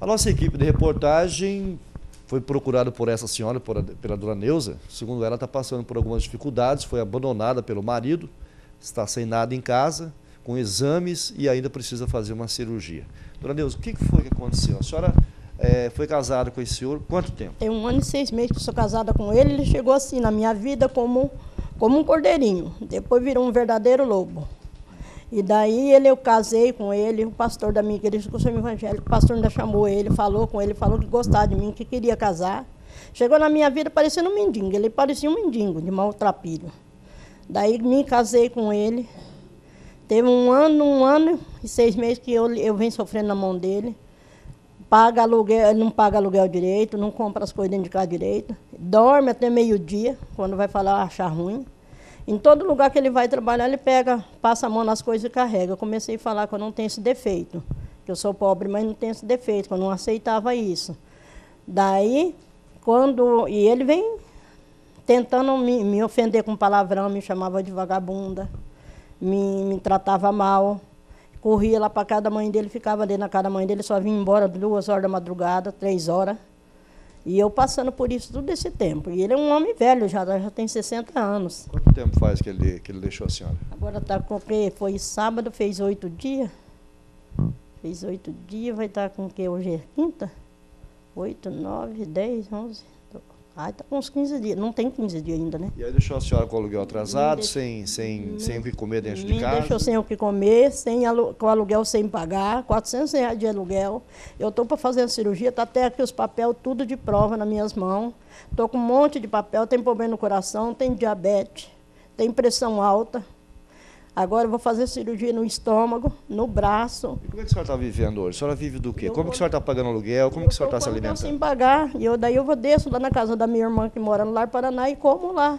A nossa equipe de reportagem foi procurada por essa senhora, pela dona Neuza. Segundo ela, está passando por algumas dificuldades, foi abandonada pelo marido, está sem nada em casa, com exames e ainda precisa fazer uma cirurgia. Dona Neuza, o que foi que aconteceu? A senhora foi casada com esse senhor quanto tempo? Tem 1 ano e 6 meses que eu sou casada com ele. Ele chegou assim na minha vida como um cordeirinho, depois virou um verdadeiro lobo. E daí eu casei com ele, o pastor da minha igreja, que eu sou evangélico, o pastor ainda chamou ele, falou com ele, falou que gostava de mim, que queria casar. Chegou na minha vida parecendo um mendigo, ele parecia um mendigo de maltrapilho. Daí me casei com ele, teve 1 ano e 6 meses que eu venho sofrendo na mão dele. Paga aluguel, ele não paga aluguel direito, não compra as coisas dentro de casa direito, dorme até meio-dia, quando vai falar achar ruim. Em todo lugar que ele vai trabalhar, ele passa a mão nas coisas e carrega. Eu comecei a falar que eu não tenho esse defeito, que eu sou pobre, mas não tenho esse defeito, que eu não aceitava isso. Daí, e ele vem tentando me ofender com palavrão, me chamava de vagabunda, me tratava mal. Corria lá para casa da mãe dele, ficava ali na casa da mãe dele, só vinha embora 2 horas da madrugada, 3 horas. E eu passando por isso todo esse tempo. E ele é um homem velho, já tem 60 anos. Quanto tempo faz que ele deixou a senhora? Agora está com o quê? Foi sábado, fez 8 dias. Fez 8 dias, vai estar com o quê? Hoje é quinta? 8, 9, 10, 11... Ai, está com uns 15 dias. Não tem 15 dias ainda, né? E aí deixou a senhora com o aluguel atrasado, sem o que comer dentro de casa? Me deixou sem o que comer, com o aluguel sem pagar, R$400 de aluguel. Eu estou para fazer a cirurgia, está até aqui os papéis, tudo de prova nas minhas mãos. Estou com um monte de papel, tem problema no coração, tem diabetes, tem pressão alta. Agora eu vou fazer cirurgia no estômago, no braço. E como é que a senhora está vivendo hoje? A senhora vive do quê? Como que a senhora está pagando aluguel? Como que a senhora está se alimentando? Sem pagar. E daí eu desço lá na casa da minha irmã, que mora no Lar Paraná, e como lá.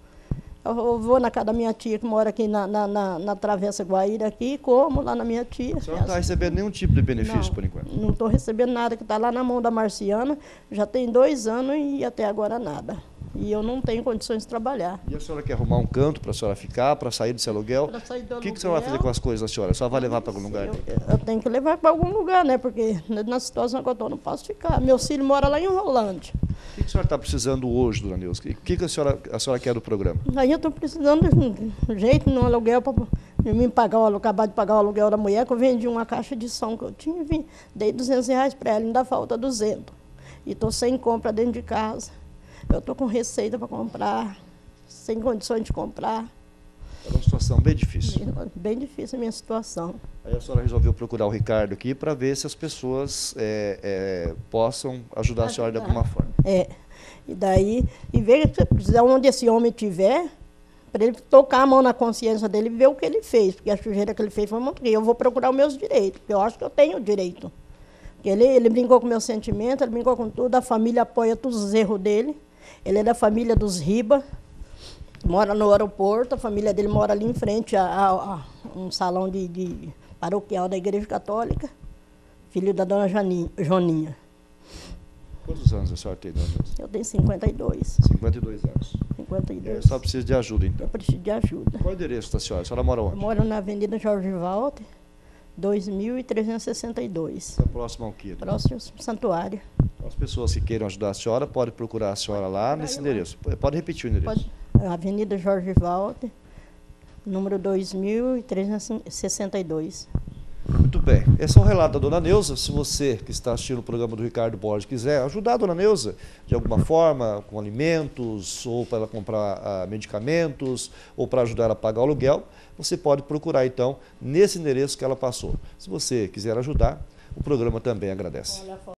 Eu vou na casa da minha tia, que mora aqui na Travessa Guaíra, aqui, e como lá na minha tia. A senhora não está recebendo nenhum tipo de benefício, por enquanto? Não estou recebendo nada, que está lá na mão da Marciana. Já tem 2 anos e até agora nada. E eu não tenho condições de trabalhar. E a senhora quer arrumar um canto para a senhora ficar, para sair desse aluguel? Para sair do aluguel. O que a senhora vai fazer com as coisas da senhora? A senhora vai levar para algum lugar? Eu tenho que levar para algum lugar, né? Porque na situação que eu estou, não posso ficar. Meu filho mora lá em Rolândia. O que a senhora está precisando hoje, dona Neuza? O que a senhora quer do programa? Aí eu estou precisando de um jeito no aluguel para me pagar, acabar de pagar o aluguel da mulher, que eu vendi uma caixa de som que eu tinha, dei R$200 para ela, ainda falta 200. E estou sem compra dentro de casa. Eu estou com receita para comprar, sem condições de comprar. É uma situação bem difícil. Bem difícil a minha situação. Aí a senhora resolveu procurar o Ricardo aqui para ver se as pessoas possam ajudar a senhora de alguma forma. E daí, ver onde esse homem estiver, para ele tocar a mão na consciência dele e ver o que ele fez. Porque a sujeira que ele fez foi muito grande. Eu vou procurar os meus direitos, porque eu acho que eu tenho direito. Porque ele brincou com meus sentimentos, ele brincou com tudo, a família apoia todos os erros dele. Ele é da família dos Riba, mora no aeroporto, a família dele mora ali em frente a um salão de paroquial da Igreja Católica, filho da dona Joninha. Quantos anos a senhora tem, dona Neuza? Eu tenho 52. 52 anos. 52. Eu só preciso de ajuda, então. Eu preciso de ajuda. Qual é o endereço da senhora? A senhora mora onde? Eu moro na Avenida Jorge Walter, 2362. É próximo ao quê? Próximo ao santuário. As pessoas que queiram ajudar a senhora podem procurar a senhora lá nesse endereço. Pode repetir o endereço. Avenida Jorge Walter, número 2362. Muito bem. Esse é o relato da dona Neuza. Se você que está assistindo o programa do Ricardo Borges quiser ajudar a dona Neuza de alguma forma, com alimentos, ou para ela comprar medicamentos, ou para ajudar ela a pagar o aluguel, você pode procurar então nesse endereço que ela passou. Se você quiser ajudar, o programa também agradece.